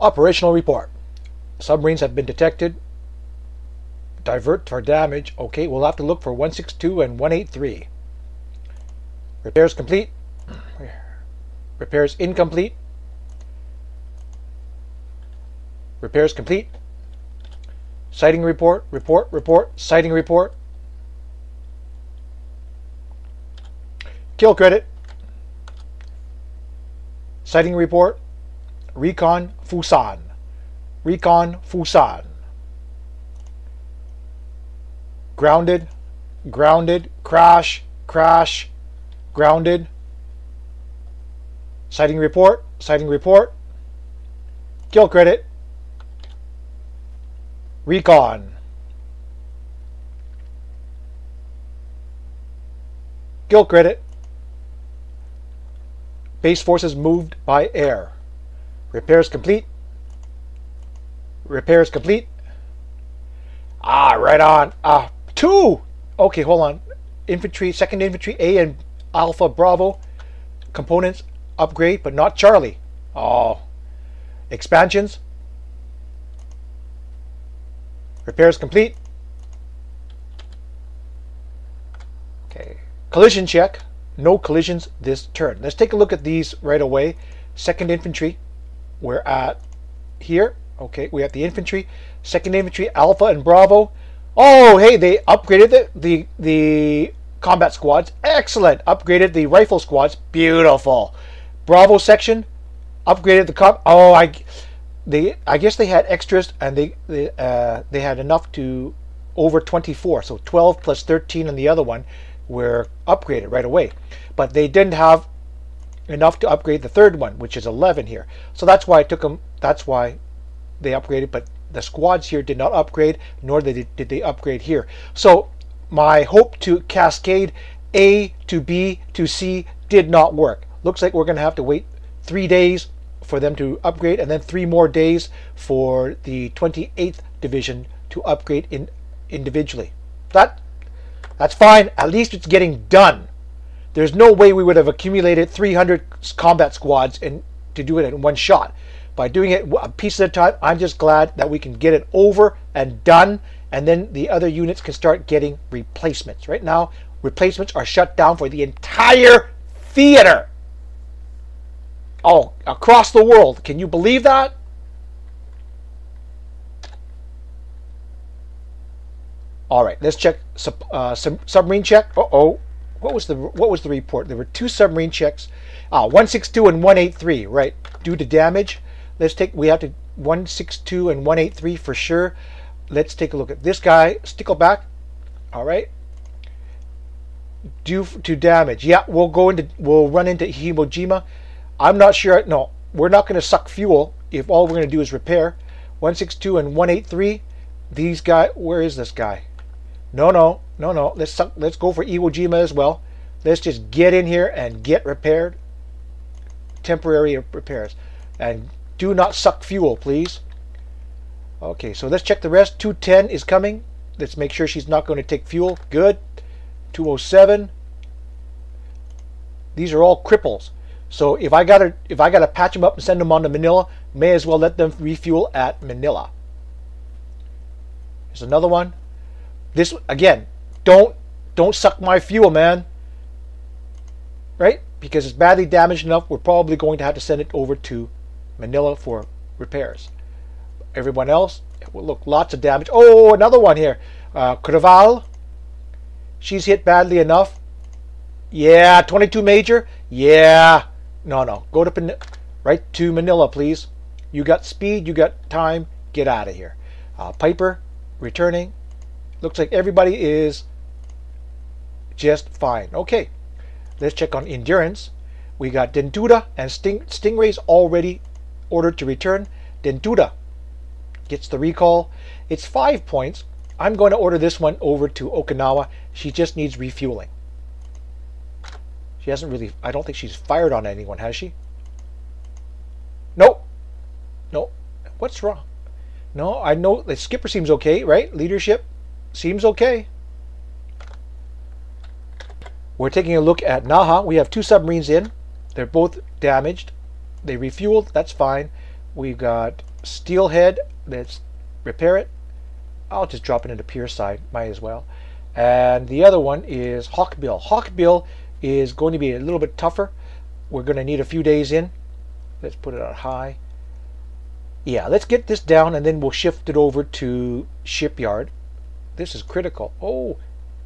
Operational report. Submarines have been detected. Divert for damage. Okay, we'll have to look for 162 and 183. Repairs complete. Repairs incomplete. Repairs complete. Sighting report. Sighting report. Kill credit. Sighting report. Recon Fusan. Recon Fusan. Grounded. Grounded. Crash. Crash. Grounded. Sighting report. Sighting report. Kill credit. Recon. Kill credit. Base forces moved by air. Repairs complete. Repairs complete. Right on. 2. Okay, hold on. Infantry, 2nd Infantry A and Alpha Bravo components upgrade, but not Charlie. Expansions. Repairs complete. Okay. Collision check. No collisions this turn. Let's take a look at these right away. 2nd Infantry. We're at here. Okay, we have the infantry. 2nd Infantry, Alpha and Bravo. Oh, hey, they upgraded the combat squads. Excellent. Upgraded the rifle squads. Beautiful. Bravo section upgraded the I guess they had extras, and they had enough to over 24. So 12 plus 13 and the other one were upgraded right away. But they didn't have enough to upgrade the 3rd one, which is 11 here. So that's why it took them. That's why they upgraded. But the squads here did not upgrade, nor did they upgrade here. So my hope to cascade A to B to C did not work. Looks like we're going to have to wait 3 days for them to upgrade, and then 3 more days for the 28th Division to upgrade individually. That's fine. At least it's getting done. There's no way we would have accumulated 300 combat squads to do it in one shot. By doing it a piece at a time, I'm just glad that we can get it over and done, and then the other units can start getting replacements. Right now, replacements are shut down for the entire theater. Oh, across the world. Can you believe that? All right, let's check submarine check. What was the report? There were 2 submarine checks. 162 and 183, right? Due to damage. We have to 162 and 183 for sure. Let's take a look at this guy. Stickleback. All right. Due to damage. Yeah, we'll run into Hiroshima. I'm not sure. No, we're not going to suck fuel if all we're going to do is repair. 162 and 183. These guys. Where is this guy? No. Let's go for Iwo Jima as well. Let's just get in here and get repaired. Temporary repairs. And do not suck fuel, please. Okay, so let's check the rest. 210 is coming. Let's make sure she's not going to take fuel. Good. 207. These are all cripples. So if I gotta patch them up and send them on to Manila, may as well let them refuel at Manila. Here's another one. This again, don't suck my fuel, man. Right? Because it's badly damaged enough, we're probably going to have to send it over to Manila for repairs. Everyone else, well, look, lots of damage. Oh, another one here. Creval. She's hit badly enough. Yeah, 22 major. Yeah. No. Go to right to Manila, please. You got speed, you got time. Get out of here. Piper returning. Looks like everybody is just fine. Okay, let's check on endurance. We got Dentuda and Stingrays already ordered to return. Dentuda gets the recall. It's 5 points. I'm going to order this one over to Okinawa. She just needs refueling. She hasn't really, I don't think she's fired on anyone, has she? Nope. What's wrong? No, I know the skipper seems okay, right? Leadership seems okay. We're taking a look at Naha. We have 2 submarines in. They're both damaged. They refueled. That's fine. We've got Steelhead, let's repair it. I'll just drop it into pier side, might as well. And the other one is Hawkbill. Hawkbill is going to be a little bit tougher. We're going to need a few days in. Let's put it on high. Yeah, let's get this down and then we'll shift it over to shipyard. This is critical. Oh,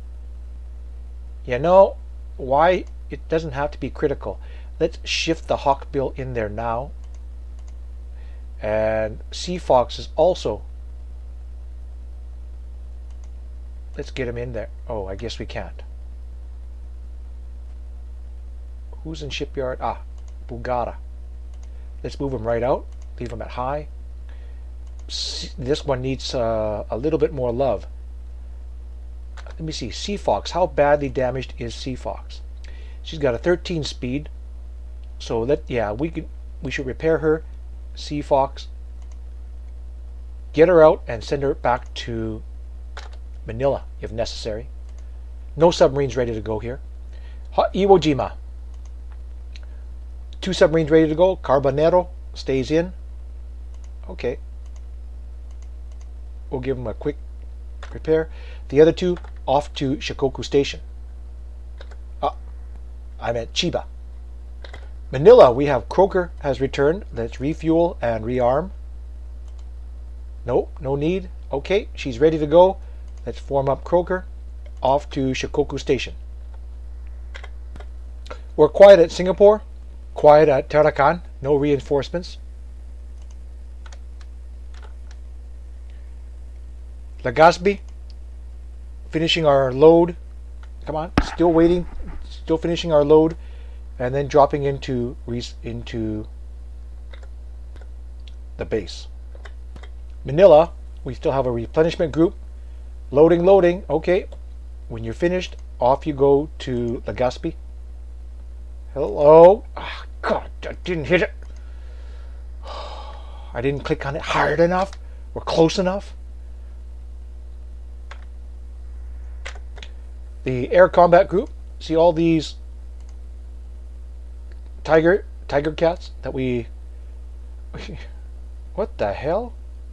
you know why it doesn't have to be critical. Let's shift the Hawkbill in there now. And Sea Fox is also. Let's get him in there. Oh, I guess we can't. Who's in shipyard? Ah, Bugara. Let's move him right out. Leave him at high. This one needs a little bit more love. Let me see. Sea Fox. How badly damaged is Sea Fox? She's got a 13 speed. So we should repair her. Sea Fox. Get her out and send her back to Manila if necessary. No submarines ready to go here. Iwo Jima. 2 submarines ready to go. Carbonero stays in. Okay. We'll give them a quick repair. The other 2 off to Shikoku Station. I meant Chiba. Manila, we have Croker has returned. Let's refuel and rearm. No, no need. Okay, she's ready to go. Let's form up Croker. Off to Shikoku Station. We're quiet at Singapore. Quiet at Tarakan. No reinforcements. Legazpi. Finishing our load. Come on. Still waiting. Still finishing our load. And then dropping into the base. Manila. We still have a replenishment group. Loading, loading. Okay. When you're finished, off you go to Legazpi. Hello. Oh, God, I didn't hit it. I didn't click on it hard enough or close enough. The air combat group. See all these tiger cats that we. What the hell?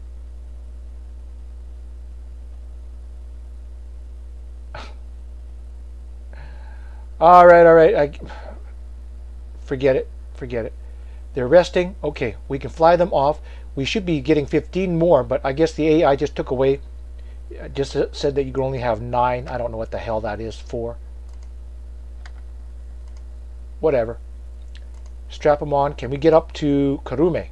All right. Forget it. They're resting. Okay, we can fly them off. We should be getting 15 more, but I guess the AI just took away. Just said that you can only have 9. I don't know what the hell that is for. Whatever. Strap them on. Can we get up to Karume?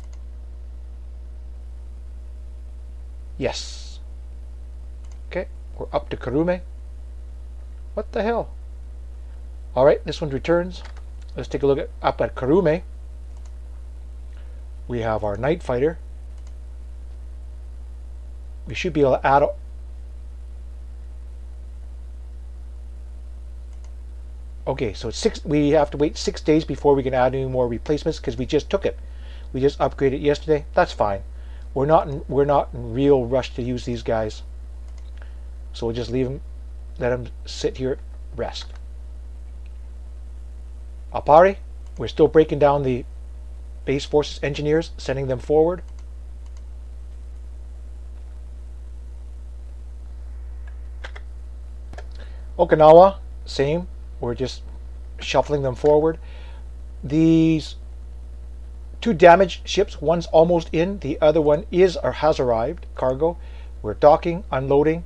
Yes. Okay, we're up to Karume. What the hell? Alright, this one returns. Let's take a look up at Karume. We have our night fighter. We should be able to add. Okay, so it's 6. We have to wait 6 days before we can add any more replacements because we just took it. We just upgraded it yesterday. That's fine. We're not in real rush to use these guys. So we'll just leave them. Let them sit here, rest. Apari, we're still breaking down the base forces engineers, sending them forward. Okinawa, same. We're just shuffling them forward. These 2 damaged ships, one's almost in, the other one is or has arrived, cargo. We're docking, unloading.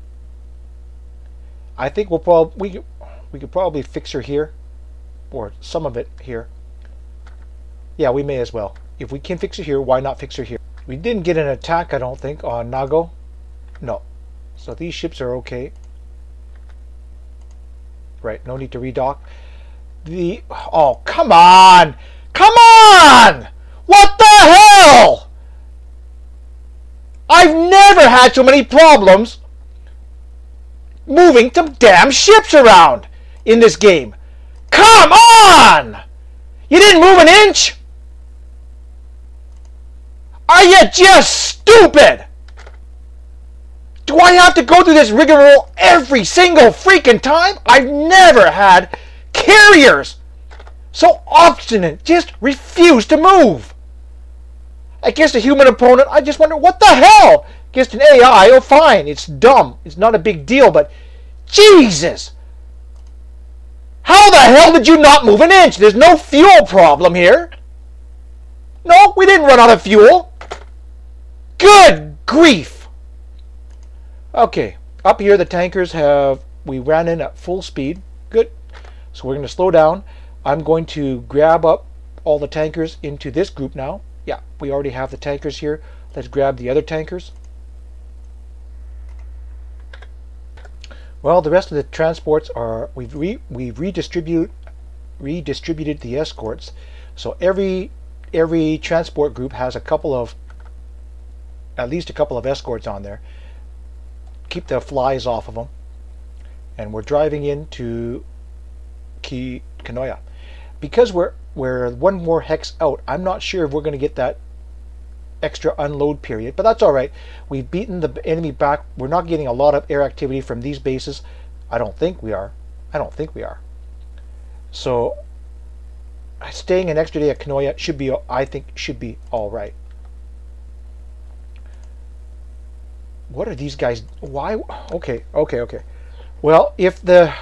I think we could probably fix her here. Or some of it here. Yeah, we may as well. If we can fix her here, why not fix her here? We didn't get an attack, I don't think, on Nago. No. So these ships are okay. Right, no need to redock. Oh, come on! Come on! What the hell? I've never had so many problems moving some damn ships around in this game. Come on! You didn't move an inch? Are you just stupid? Do I have to go through this rigmarole every single freaking time? I've never had carriers so obstinate, just refuse to move. Against a human opponent, I just wonder, what the hell? Against an AI, oh fine, it's dumb. It's not a big deal, but Jesus! How the hell did you not move an inch? There's no fuel problem here. No, we didn't run out of fuel. Good grief. Okay, up here the tankers we ran in at full speed. Good. So we're going to slow down. I'm going to grab up all the tankers into this group now. Yeah, we already have the tankers here. Let's grab the other tankers. Well, the rest of the transports are, we've redistributed the escorts. So every transport group has at least a couple of escorts on there. Keep the flies off of them. And we're driving into Kanoya. Because we're one more hex out, I'm not sure if we're going to get that extra unload period, but that's all right. We've beaten the enemy back. We're not getting a lot of air activity from these bases. I don't think we are. So staying an extra day at Kanoya I think should be all right. What are these guys? Why? Okay. Well, if you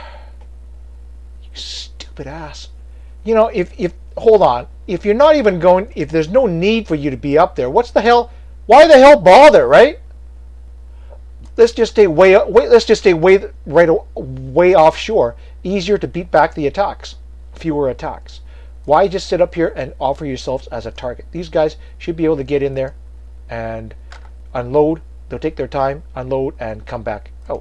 stupid ass, if hold on, if you're not even going, if there's no need for you to be up there, what's the hell? Why the hell bother, right? Let's just stay way offshore. Easier to beat back the attacks. Fewer attacks. Why just sit up here and offer yourselves as a target? These guys should be able to get in there and unload. They'll take their time, unload, and come back out.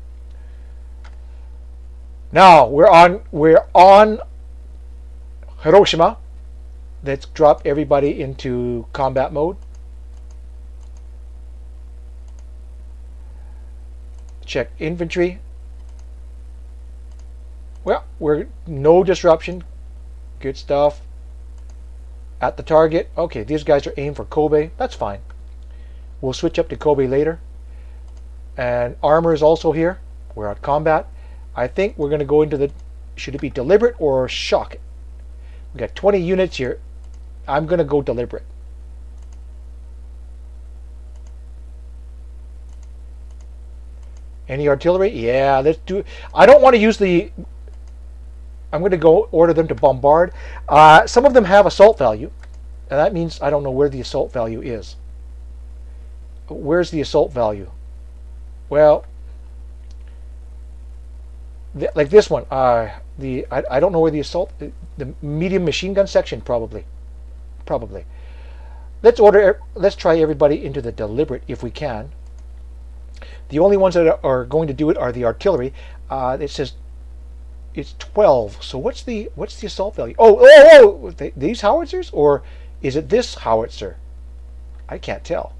Now we're on Hiroshima. Let's drop everybody into combat mode. Check infantry. Well, we're no disruption. Good stuff. At the target. Okay, these guys are aimed for Kobe. That's fine. We'll switch up to Kobe later. And armor is also here. We're at combat. I think we're going to go into the... Should it be deliberate or shock? We got 20 units here. I'm going to go deliberate. Any artillery? Yeah, let's do it. I don't want to use the... I'm going to go order them to bombard. Some of them have assault value. And that means I don't know where the assault value is. Where's the assault value? Well, like this one. I don't know where the assault... The medium machine gun section, probably. Let's try everybody into the deliberate if we can. The only ones that are going to do it are the artillery. It says it's 12. So what's the assault value? Oh! These howitzers, or is it this howitzer? I can't tell.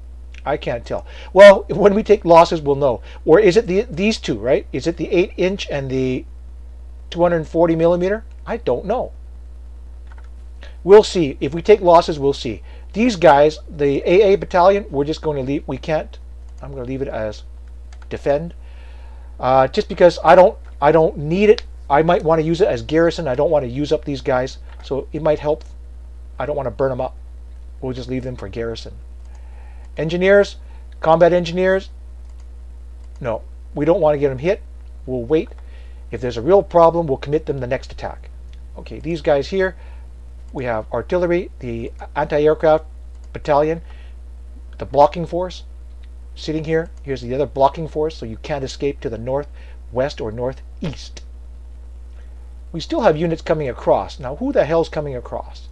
Well, when we take losses, we'll know. Or is it these two? Right? Is it the 8-inch and the 240 millimeter? I don't know. We'll see. If we take losses, we'll see. These guys, the AA battalion, we're just going to leave. We can't. I'm going to leave it as defend. Just because I don't need it. I might want to use it as garrison. I don't want to use up these guys. So it might help. I don't want to burn them up. We'll just leave them for garrison. Engineers, combat engineers. No, we don't want to get them hit. We'll wait. If there's a real problem, we'll commit them the next attack. Okay, these guys here. We have artillery, the anti-aircraft battalion, the blocking force sitting here. Here's the other blocking force, so you can't escape to the north, west, or northeast. We still have units coming across. Now, who the hell's coming across?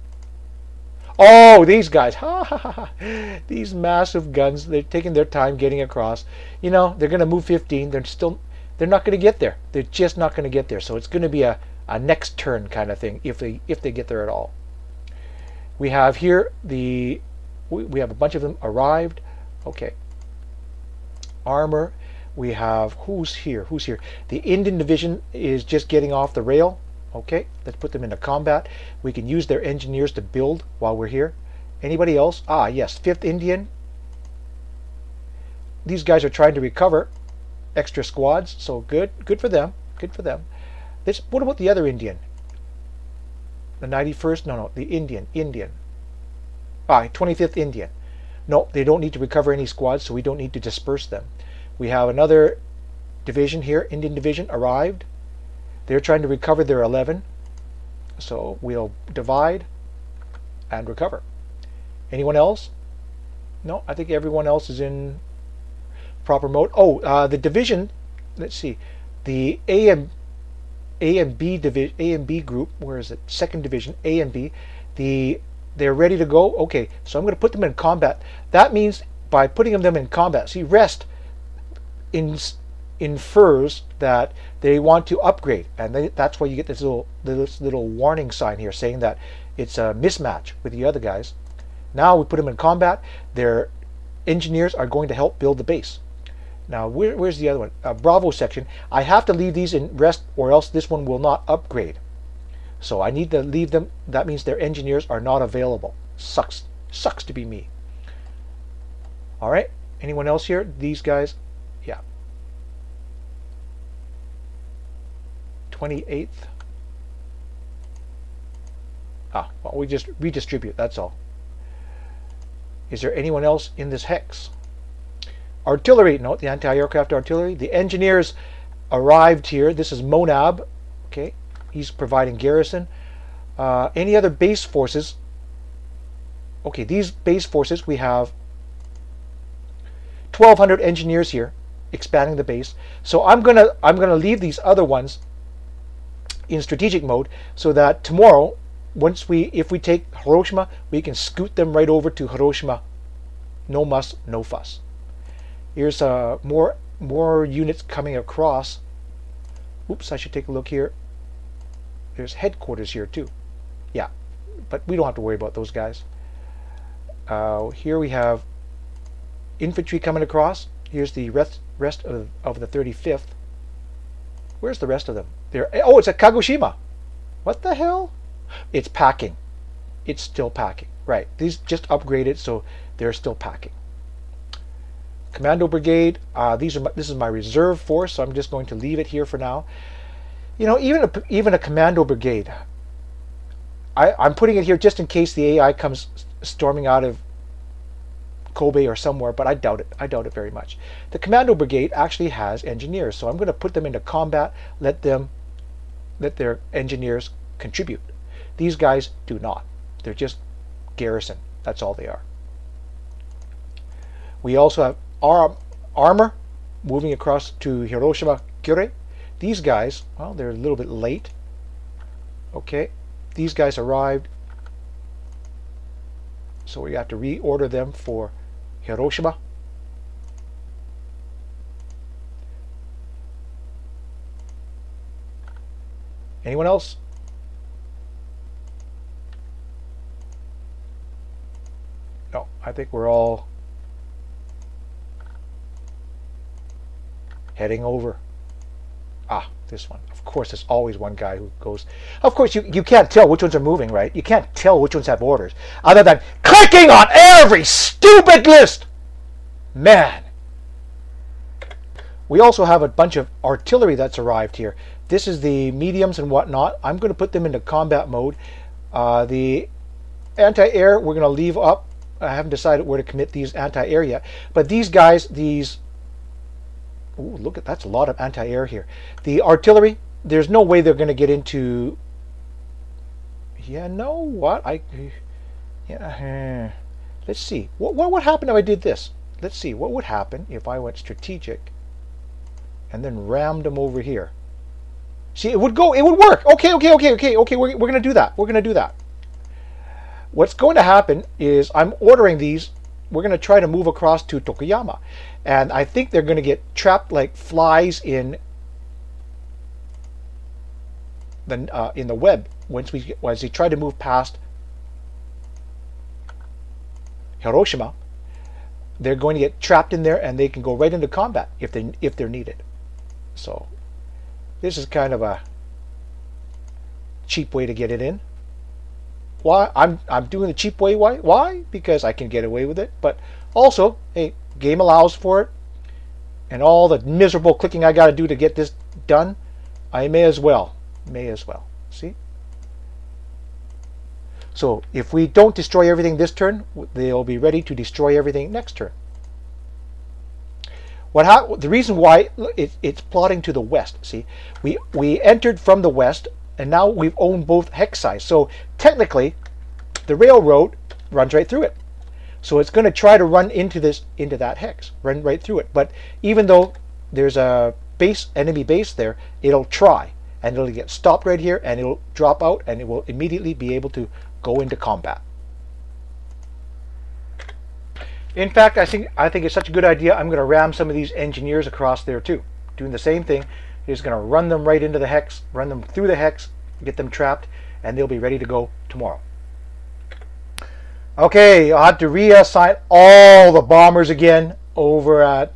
Oh, these guys. Ha ha ha. These massive guns. They're taking their time getting across. They're going to move 15. They're not going to get there. They're just not going to get there. So it's going to be a next turn kind of thing if they get there at all. We have here we have a bunch of them arrived. Okay. Armor. We have who's here? The Indian division is just getting off the rail. Okay, let's put them into combat. We can use their engineers to build while we're here. Anybody else? Ah, yes, 5th Indian. These guys are trying to recover extra squads, so good for them. What about the other Indian? The 91st? No, the Indian. 25th Indian. No, they don't need to recover any squads, so we don't need to disperse them. We have another division here, Indian division, arrived. They're trying to recover their 11. So we'll divide and recover. Anyone else? No, I think everyone else is in proper mode. Oh, the division, let's see. The A and B division, A and B group, where is it? Second division, A and B. They're ready to go. Okay, so I'm going to put them in combat. That means by putting them in combat, see, rest infers that they want to upgrade, and that's why you get this little warning sign here saying that it's a mismatch with the other guys. Now we put them in combat. Their engineers are going to help build the base. Now where's the other one? Bravo section. I have to leave these in rest, or else this one will not upgrade. So I need to leave them. That means their engineers are not available. Sucks to be me. All right. Anyone else here? These guys? Yeah. 28th. Well, we just redistribute. That's all. Is there anyone else in this hex? Artillery. No, the anti-aircraft artillery. The engineers arrived here. This is Monab. Okay. He's providing garrison. Any other base forces? Okay, these base forces, we have 1,200 engineers here, expanding the base. So I'm gonna leave these other ones in strategic mode, so that tomorrow, if we take Hiroshima, we can scoot them right over to Hiroshima. No muss, no fuss. Here's more units coming across. Oops, I should take a look here. There's headquarters here too. Yeah, but we don't have to worry about those guys. Here we have infantry coming across. Here's the rest of the 35th. Where's the rest of them? Oh, it's at Kagoshima. What the hell? It's packing. It's still packing. Right. These just upgraded, so they're still packing. Commando Brigade. This is my reserve force, so I'm just going to leave it here for now. You know, even a commando brigade, I'm putting it here just in case the AI comes storming out of Kobe or somewhere, but I doubt it. I doubt it very much. The commando brigade actually has engineers, so I'm going to put them into combat, let their engineers contribute. These guys do not. They're just garrison. That's all they are. We also have armor moving across to Hiroshima Kure. These guys, well, they're a little bit late. Okay, these guys arrived, so we have to reorder them for Hiroshima. Anyone else? No, I think we're all heading over. This one. Of course, there's always one guy who goes. Of course, you can't tell which ones are moving, right? You can't tell which ones have orders, other than clicking on every stupid list. Man. We also have a bunch of artillery that's arrived here. This is the mediums and whatnot. I'm going to put them into combat mode. The anti-air, we're going to leave up. I haven't decided where to commit these anti-air yet. But these guys, ooh, look at that's a lot of anti-air here. The artillery, there's no way they're going to get into. Yeah, no, what let's see. What would happen if I did this? Let's see. What would happen if I went strategic and then rammed them over here? See, it would go. It would work. Okay. We're going to do that. We're going to do that. What's going to happen is I'm ordering these. We're going to try to move across to Tokuyama, and I think they're going to get trapped like flies in the web as they try to move past Hiroshima. They're going to get trapped in there, and they can go right into combat if they're needed. So this is kind of a cheap way to get it in. Why? I'm doing the cheap way. Why? Because I can get away with it. But also, hey, game allows for it. And all the miserable clicking I got to do to get this done, I may as well. See? So if we don't destroy everything this turn, they'll be ready to destroy everything next turn. The reason why it's plotting to the west, see, we entered from the west, and now we've owned both hex size. So technically, the railroad runs right through it. So it's going to try to run into that hex, run right through it. But even though there's a enemy base there, it'll try, and it'll get stopped right here, and it'll drop out, and it will immediately be able to go into combat. In fact, I think it's such a good idea. I'm going to ram some of these engineers across there too, doing the same thing. Just going to run them right into the hex, run them through the hex, get them trapped, and they'll be ready to go tomorrow. Okay, I'll have to reassign all the bombers again over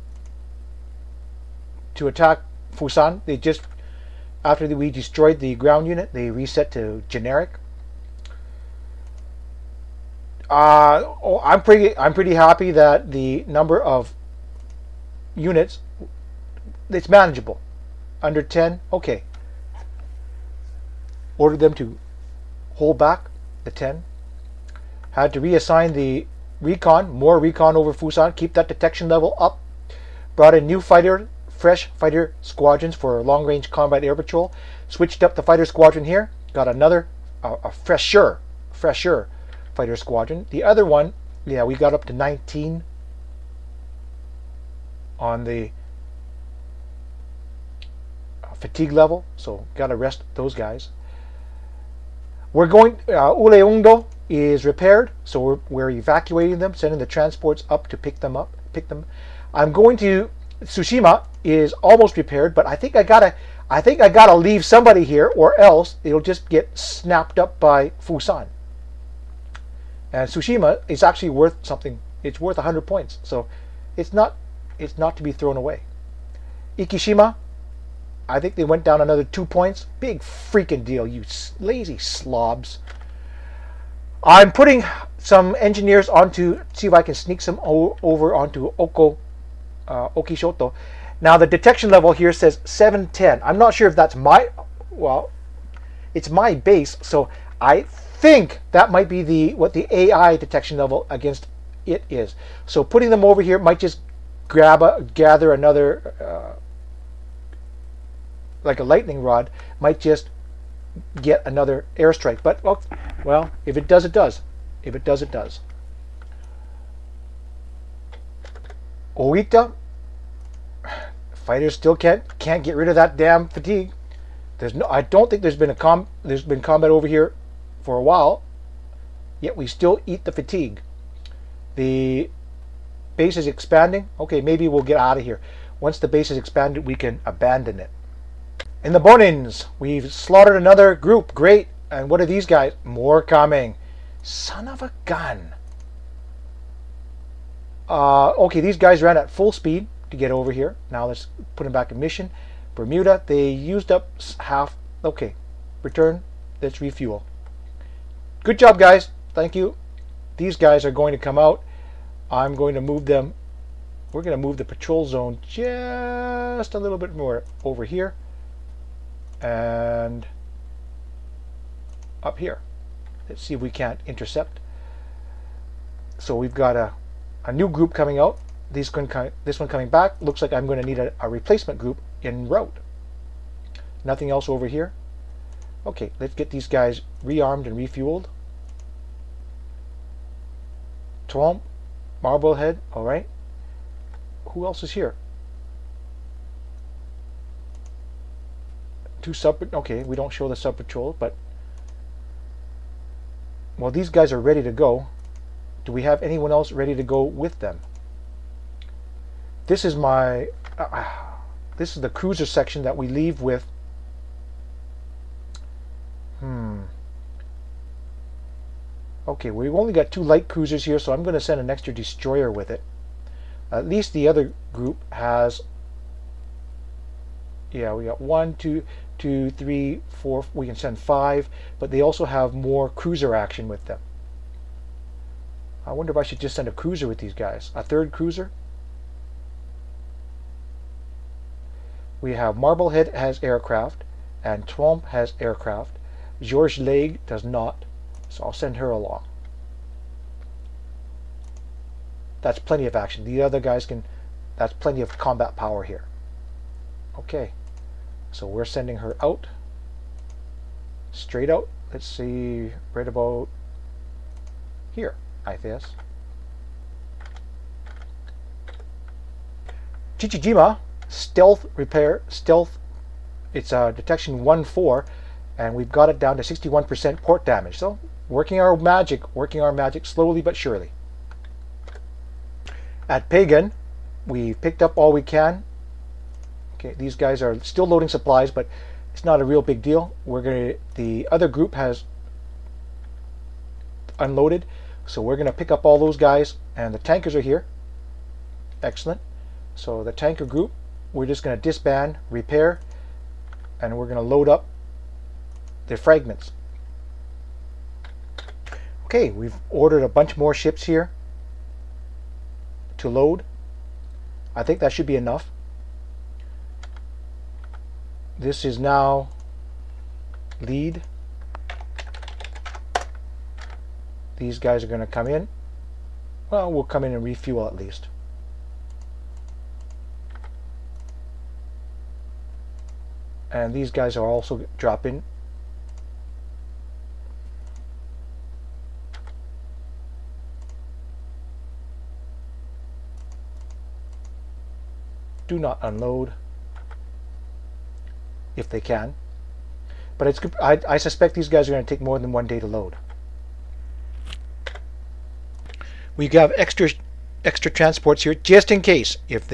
to attack Fusan. They just, after we destroyed the ground unit, they reset to generic. I'm pretty happy that the number of units, it's manageable. Under 10, okay. Ordered them to hold back the 10. Had to reassign the recon, more recon over Fusan, keep that detection level up. Brought in new fresh fighter squadrons for long-range combat air patrol. Switched up the fighter squadron here. Got another, a fresher fighter squadron. The other one, yeah, we got up to 19 on the fatigue level, so got to rest those guys. We're going, Uleungdo is repaired, so we're evacuating them, sending the transports up to pick them. I'm going to, Tsushima is almost repaired, but I think I gotta leave somebody here, or else it'll just get snapped up by Fusan. And Tsushima is actually worth something. It's worth 100 points, so it's not to be thrown away. Ikishima, I think they went down another 2 points. Big freaking deal, you lazy slobs. I'm putting some engineers onto, see if I can sneak some over onto Okishoto. Now the detection level here says 710. I'm not sure if that's it's my base, so I think that might be what the AI detection level against it is. So putting them over here might just gather another, like a lightning rod, might just get another airstrike. But well, if it does, it does. If it does, it does. Oita, fighters still can't get rid of that damn fatigue. I don't think there's been combat over here for a while, yet we still eat the fatigue. The base is expanding. Okay, maybe we'll get out of here. Once the base is expanded, we can abandon it. In the Bonins, we've slaughtered another group. Great. And what are these guys? More coming. Son of a gun. Okay, these guys ran at full speed to get over here. Now let's put them back in mission. Bermuda, they used up half. Okay, return. Let's refuel. Good job, guys. Thank you. These guys are going to come out. I'm going to move them. We're going to move the patrol zone just a little bit more over here and up here. Let's see if we can't intercept. So we've got a new group coming out. This one coming back. Looks like I'm going to need a replacement group en route. Nothing else over here. Okay, let's get these guys rearmed and refueled. Tromp, Marblehead, alright. Who else is here? Two okay, we don't show the sub-patrol, but well, these guys are ready to go. Do we have anyone else ready to go with them? This is my this is the cruiser section that we leave with. Okay, we've only got 2 light cruisers here, so I'm going to send an extra destroyer with it. At least the other group has, yeah, we got 1, 2, 3, 4, we can send 5, but they also have more cruiser action with them. I wonder if I should just send a cruiser with these guys. A 3rd cruiser. We have Marblehead has aircraft, and Tromp has aircraft. Georges Legue does not. So I'll send her along. That's plenty of action. The other guys can, that's plenty of combat power here. Okay, so we're sending her out. Straight out. Let's see, right about here, I guess. Chichijima, stealth repair, stealth. It's detection 1-4, and we've got it down to 61% port damage. So working our magic slowly but surely. At Pagan, we picked up all we can. Okay, these guys are still loading supplies, but it's not a real big deal. The other group has unloaded, so we're gonna pick up all those guys, and the tankers are here. Excellent. So the tanker group, we're just gonna disband, repair, and we're gonna load up the fragments. Okay, we've ordered a bunch more ships here to load. I think that should be enough. This is now lead. These guys are going to come in. Well, we'll come in and refuel at least. And these guys are also drop in. Do not unload if they can, but it's. I suspect these guys are going to take more than 1 day to load. We have extra transports here just in case if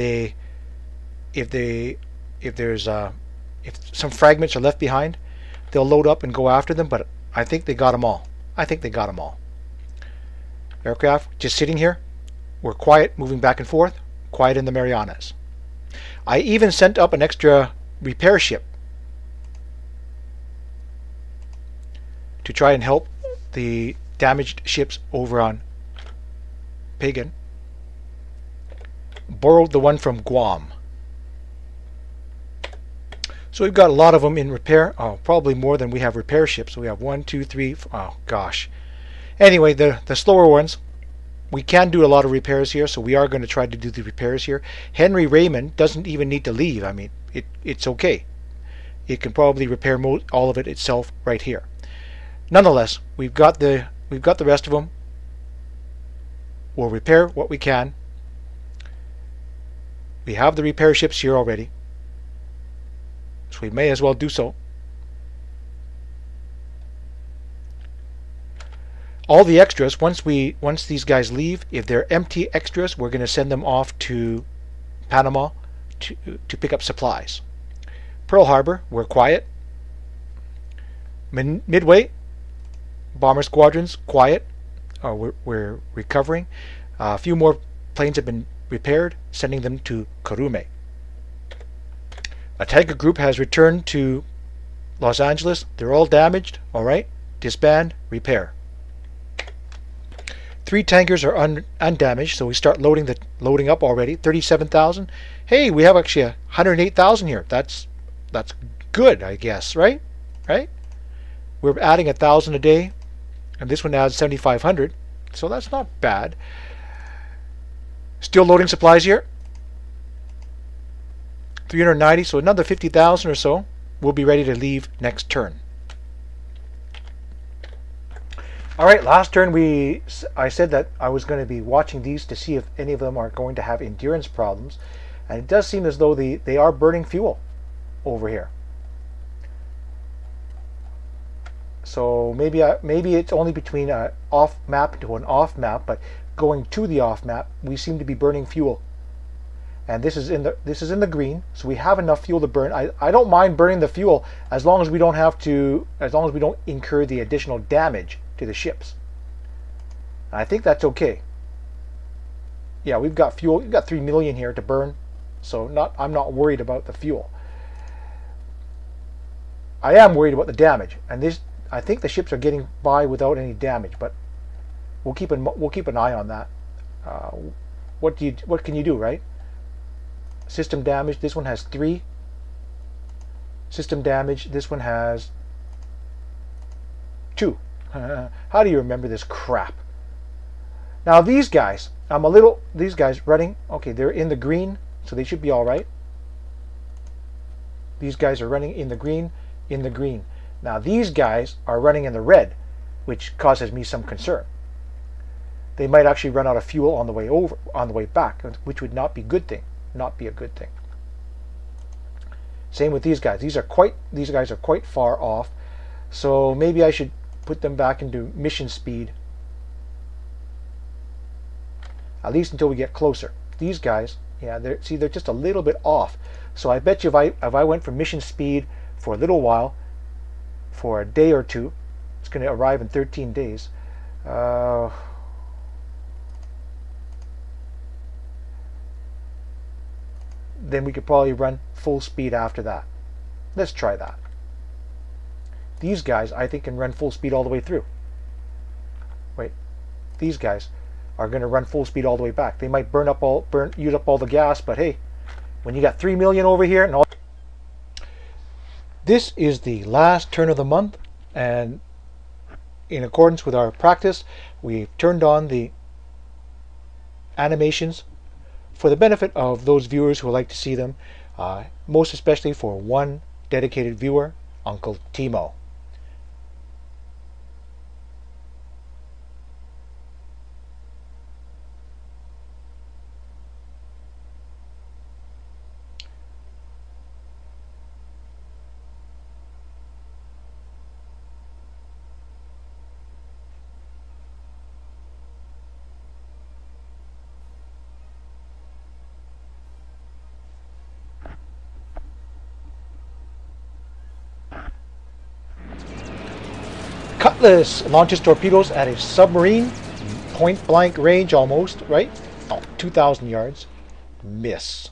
some fragments are left behind, they'll load up and go after them. But I think they got them all. Aircraft just sitting here. We're quiet, moving back and forth. Quiet in the Marianas. I even sent up an extra repair ship to try and help the damaged ships over on Pagan. Borrowed the one from Guam. So we've got a lot of them in repair. Oh, probably more than we have repair ships. So we have 1, 2, 3. Oh gosh. Anyway, the slower ones, we can do a lot of repairs here, so we are going to try to do the repairs here. Henry Raymond doesn't even need to leave. I mean, it's okay. It can probably repair all of it itself right here. Nonetheless, we've got the rest of them. We'll repair what we can. We have the repair ships here already, so we may as well do so. All the extras, once these guys leave, if they're empty extras, we're going to send them off to Panama to pick up supplies. Pearl Harbor, we're quiet. Midway, bomber squadrons, quiet. We're recovering. A few more planes have been repaired, sending them to Kurume. A tanker group has returned to Los Angeles. They're all damaged. All right, disband, repair. 3 tankers are undamaged, so we start loading up already. 37,000. Hey, we have actually 108,000 here. That's good, I guess, right? Right? We're adding 1,000 a day, and this one adds 7,500, so that's not bad. Still loading supplies here. 390, so another 50,000 or so. We'll be ready to leave next turn. Alright, last turn I said that I was going to be watching these to see if any of them are going to have endurance problems, and it does seem as though they are burning fuel over here. So maybe it's only between an off map to an off map, but going to the off map, we seem to be burning fuel. And this is in the green, so we have enough fuel to burn. I don't mind burning the fuel as long as we don't incur the additional damage to the ships. I think that's okay. Yeah, we've got fuel. We've got 3 million here to burn, so I'm not worried about the fuel. I am worried about the damage, and I think the ships are getting by without any damage, but we'll keep an eye on that. What can you do, right? System damage. This one has 3. System damage. This one has 2. How do you remember this crap? Now these guys, these guys running, okay, they're in the green, so they should be all right. These guys are running in the green, in the green. Now these guys are running in the red, which causes me some concern. They might actually run out of fuel on the way over, on the way back, which would not be a good thing. Not be a good thing. Same with these guys. These guys are quite far off, so maybe I should put them back into mission speed, at least until we get closer. These guys, yeah, they're just a little bit off. So I bet you if I went for mission speed for a little while, for a day or two, it's going to arrive in 13 days. Then we could probably run full speed after that. Let's try that. These guys, I think, can run full speed all the way through. Wait, these guys are going to run full speed all the way back. They might use up all the gas, but hey, when you got 3 million over here and all. This is the last turn of the month, and in accordance with our practice, we've turned on the animations for the benefit of those viewers who would like to see them, most especially for one dedicated viewer, Uncle Timo. Cutlass launches torpedoes at a submarine, point blank range almost, right? Oh, 2,000 yards. Miss.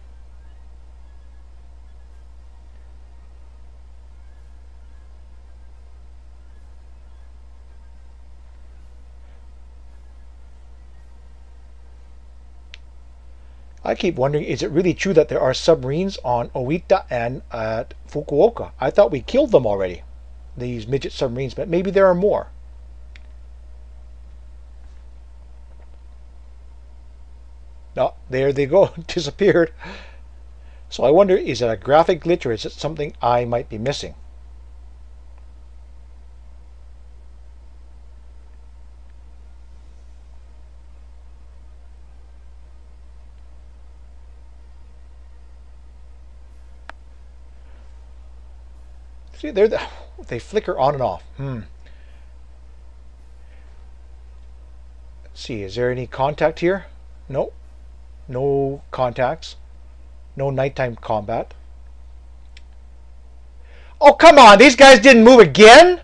I keep wondering, is it really true that there are submarines on Oita and at Fukuoka? I thought we killed them already, these midget submarines, but maybe there are more. No, there they go, disappeared. So I wonder, is it a graphic glitch or is it something I might be missing? See, they flicker on and off. Let's see, is there any contact here? No. No contacts. No nighttime combat. Oh, come on! These guys didn't move again?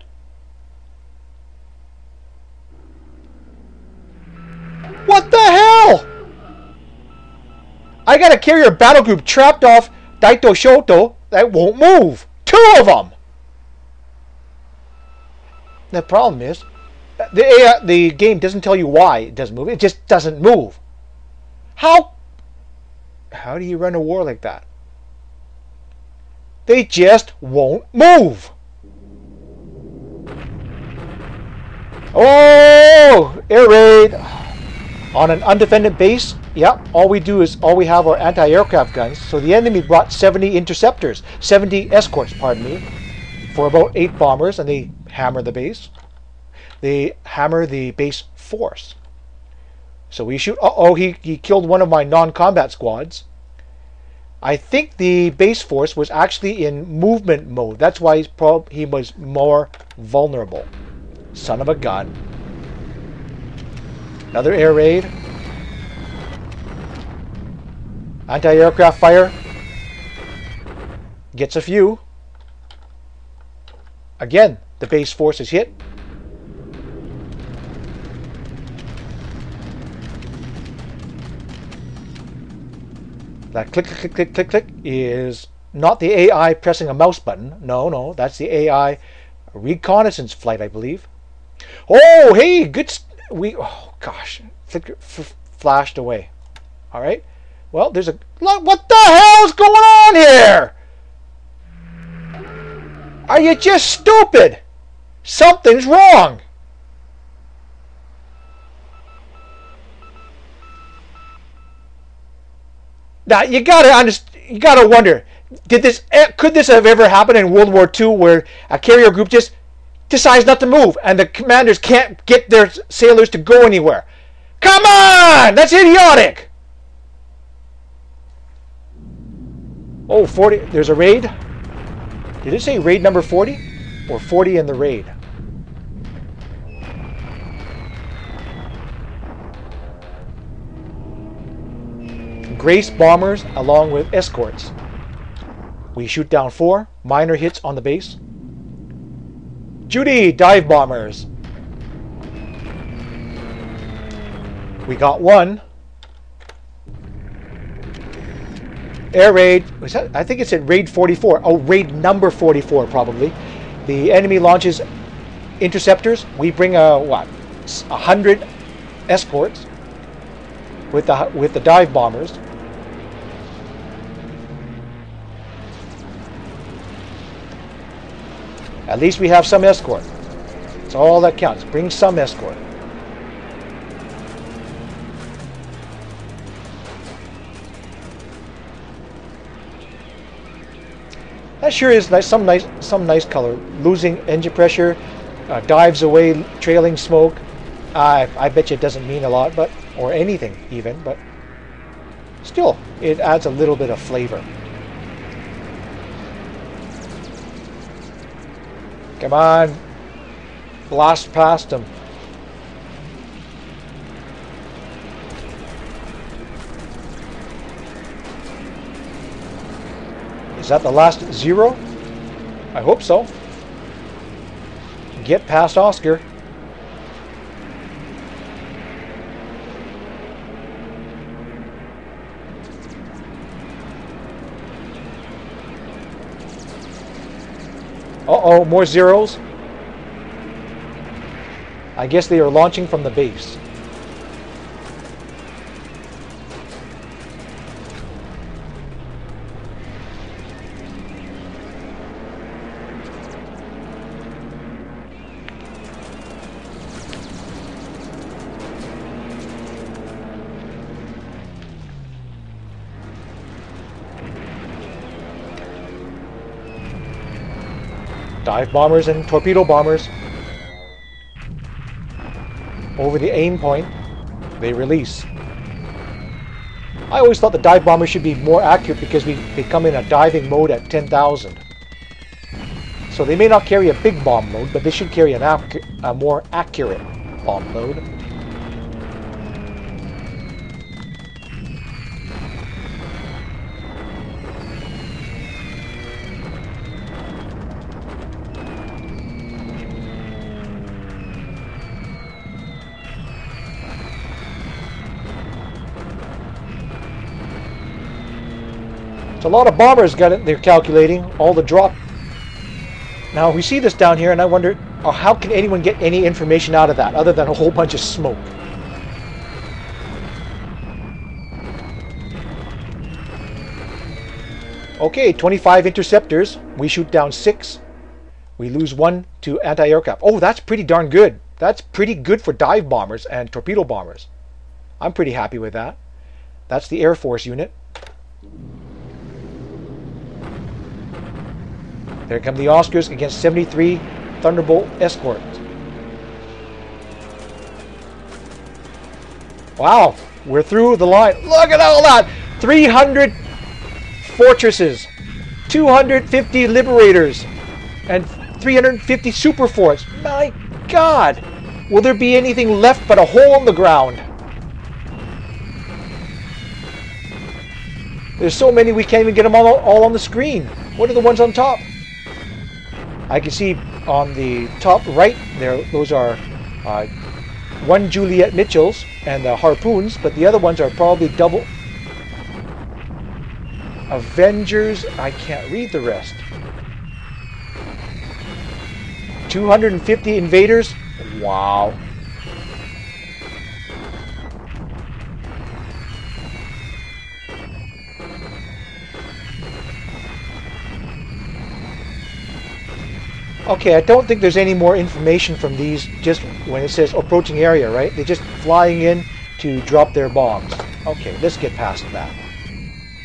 What the hell? I got a carrier battle group trapped off Daito Shoto that won't move. 2 of them! The problem is, the game doesn't tell you why it doesn't move. It just doesn't move. How do you run a war like that? They just won't move. Oh, air raid on an undefended base. Yep, all we have are anti-aircraft guns. So the enemy brought 70 interceptors, 70 escorts, pardon me, for about 8 bombers, and they hammer the base. They hammer the base force. So we shoot. Uh-oh, he killed one of my non-combat squads. I think the base force was actually in movement mode. That's why he was more vulnerable. Son of a gun. Another air raid. Anti-aircraft fire. Gets a few. Again, the base force is hit. That click, click, click, click, click is not the AI pressing a mouse button. No, that's the AI reconnaissance flight, I believe. Oh, hey, good. Oh gosh, flashed away. All right. Well, there's a. What the hell is going on here? Are you just stupid? Something's wrong. Now you gotta wonder, could this have ever happened in World War II, where a carrier group just decides not to move and the commanders can't get their sailors to go anywhere? Come on! That's idiotic! Oh, 40. There's a raid. Did it say raid number 40? Or 40 in the raid? Grace bombers along with escorts. We shoot down 4 minor hits on the base. Judy, dive bombers. We got 1. Air raid. I think it said raid 44. Oh, raid number 44 probably. The enemy launches interceptors. We bring a what? 100 escorts with the dive bombers. At least we have some escort. That's all that counts. Bring some escort. That sure is nice. Some nice color. Losing engine pressure, dives away, trailing smoke. I bet you it doesn't mean a lot, but or anything even, but still, it adds a little bit of flavor. Come on, blast past them. Is that the last 0? I hope so. Get past Oscar. Uh-oh, more zeros. I guess they are launching from the base. Dive bombers and torpedo bombers. Over the aim point, they release. I always thought the dive bombers should be more accurate because they come in a diving mode at 10,000. So they may not carry a big bomb load, but they should carry a more accurate bomb load. A lot of bombers got it. They're calculating all the drop. Now we see this down here, and I wonder, how can anyone get any information out of that other than a whole bunch of smoke? Okay, 25 interceptors. We shoot down 6. We lose 1 to anti-aircraft. Oh, that's pretty darn good. That's pretty good for dive bombers and torpedo bombers. I'm pretty happy with that. That's the Air Force unit. There come the Oscars against 73 Thunderbolt escorts. Wow, we're through the line. Look at all that! 300 fortresses, 250 liberators, and 350 super forts. My God! Will there be anything left but a hole in the ground? There's so many we can't even get them all on the screen. What are the ones on top? I can see on the top right there, those are 1 Juliet Mitchells and the Harpoons, but the other ones are probably double Avengers. I can't read the rest. 250 invaders. Wow. Okay, I don't think there's any more information from these just when it says approaching area, right? They're just flying in to drop their bombs. Okay, let's get past that.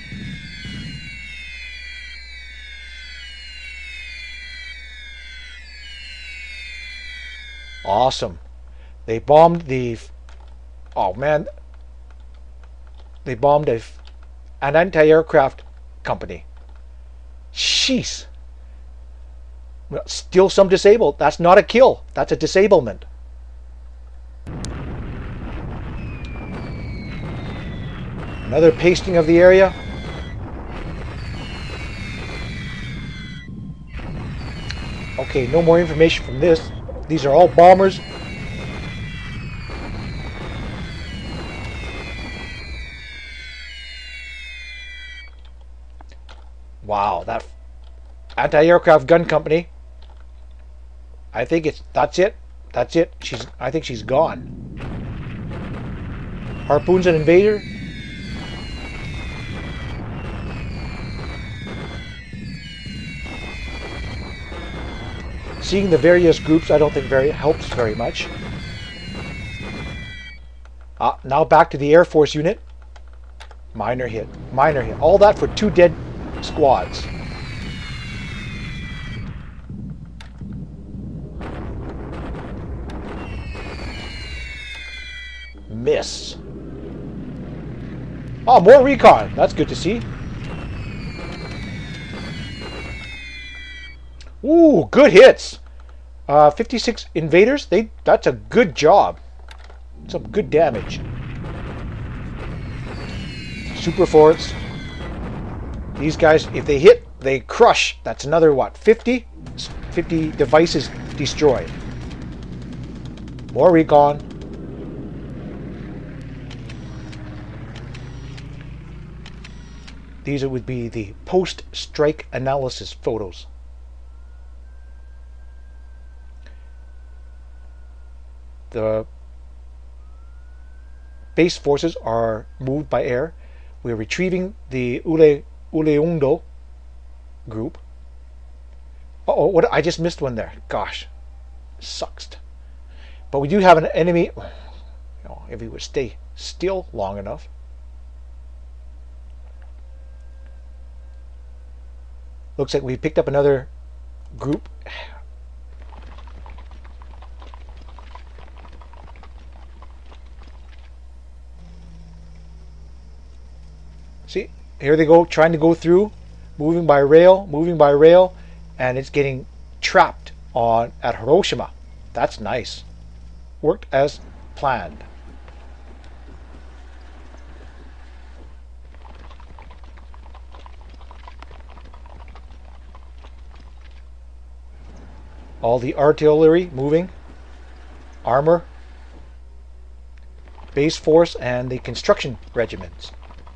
Awesome. They bombed the... Oh man. They bombed an anti-aircraft company. Jeez. Well, still some disabled. That's not a kill. That's a disablement. Another pasting of the area. Okay, no more information from this. These are all bombers. Wow, that anti-aircraft gun company. I think that's it. That's it. I think she's gone. Harpoons an invader. Seeing the various groups, I don't think helps very much. Now back to the Air Force unit. Minor hit. Minor hit. All that for 2 dead squads. Miss. Oh, more recon. That's good to see. Ooh, good hits. 56 invaders. That's a good job. Some good damage. Super forts. These guys, if they hit, they crush. That's another, what, 50? 50 devices destroyed. More recon. These would be the post-strike analysis photos. The base forces are moved by air. We're retrieving the Uleungdo group. Uh-oh, what? I just missed one there. Gosh, sucks. But we do have an enemy. You know, if he would stay still long enough. Looks like we picked up another group. See, here they go, trying to go through, moving by rail, and it's getting trapped at Hiroshima. That's nice. Worked as planned. All the artillery moving, armor, base force, and the construction regiments.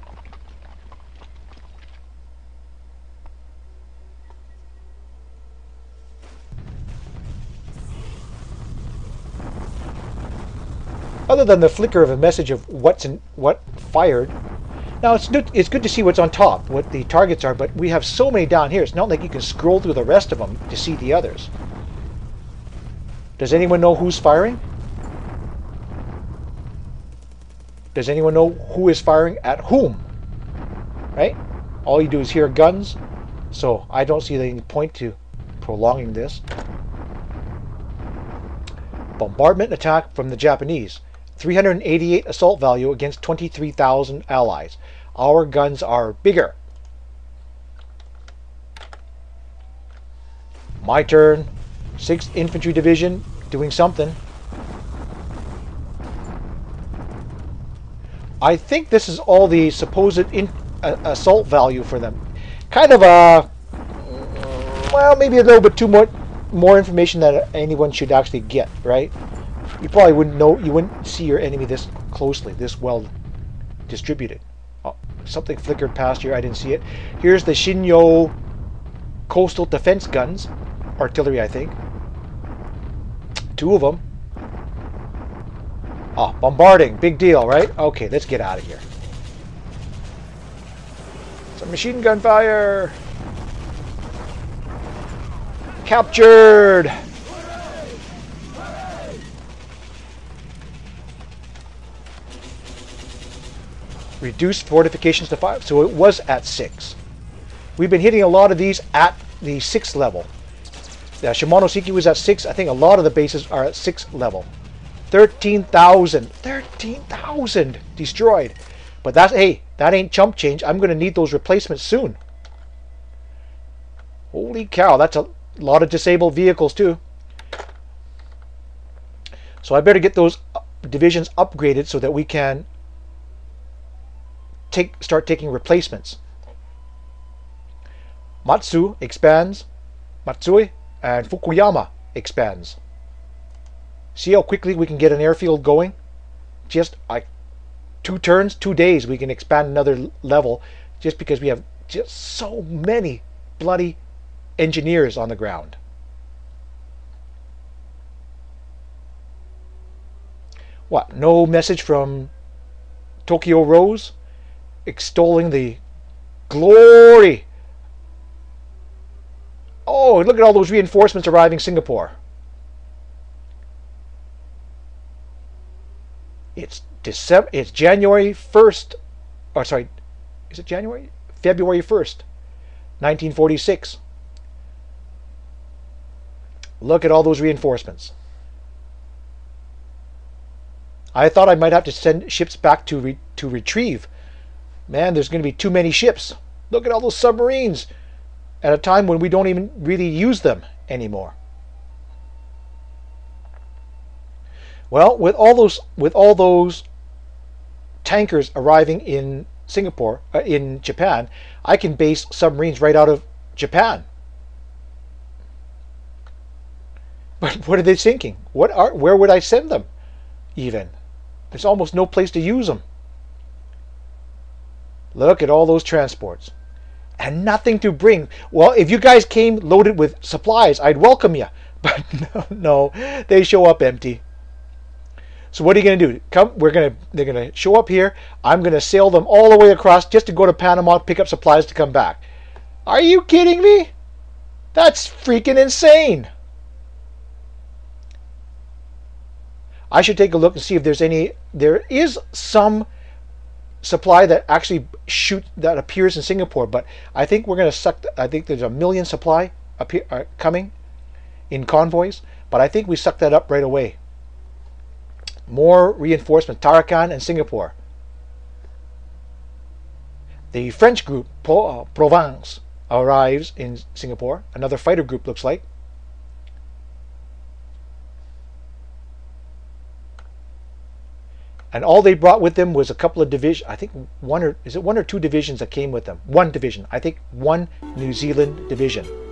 Other than the flicker of a message of what fired. Now it's good to see what's on top, what the targets are, but we have so many down here. It's not like you can scroll through the rest of them to see the others. Does anyone know who's firing? Does anyone know who is firing at whom? Right? All you do is hear guns, so I don't see any point to prolonging this. Bombardment attack from the Japanese. 388 assault value against 23,000 allies. Our guns are bigger. My turn. 6th Infantry Division doing something. I think this is all the supposed assault value for them. Kind of a, well, maybe a little bit too more information that anyone should actually get, right? You probably wouldn't know, you wouldn't see your enemy this closely, this well distributed. Oh, something flickered past here, I didn't see it. Here's the Shinyo coastal defense guns, artillery I think. 2 of them. Oh, bombarding, big deal, right? Okay, let's get out of here. Some machine gun fire. Captured. Reduced fortifications to 5, so it was at 6. We've been hitting a lot of these at the 6th level. Shimonoseki was at 6. I think a lot of the bases are at 6 level. 13,000. 13,000 destroyed. But that's, hey, that ain't chump change. I'm going to need those replacements soon. Holy cow, that's a lot of disabled vehicles too. So I better get those divisions upgraded so that we can start taking replacements. Matsu expands. Matsui and Fukuyama expands. See how quickly we can get an airfield going? Just like 2 turns, 2 days, we can expand another level just because we have just so many bloody engineers on the ground. What? No message from Tokyo Rose extolling the glory. Oh, look at all those reinforcements arriving Singapore. It's December. It's January 1st. Or sorry, is it January? February 1st, 1946. Look at all those reinforcements. I thought I might have to send ships back to retrieve. Man, there's going to be too many ships. Look at all those submarines at a time when we don't even really use them anymore. Well, with all those tankers arriving in Singapore, in Japan, I can base submarines right out of Japan. But what are they thinking? Where would I send them? Even there's almost no place to use them. Look at all those transports. And nothing to bring. Well, if you guys came loaded with supplies, I'd welcome you. But no, they show up empty. So what are you going to do? They're going to show up here. I'm going to sail them all the way across just to go to Panama, pick up supplies to come back. Are you kidding me? That's freaking insane. I should take a look and see if there is some supply that actually that appears in Singapore, but I think we're going to suck. I think there's 1 million supply coming in convoys, but I think we suck that up right away. More reinforcement, Tarakan and Singapore. The French group Provence arrives in Singapore. Another fighter group looks like. And all they brought with them was a couple of divisions. I think one or two divisions that came with them. One division. I think one New Zealand division.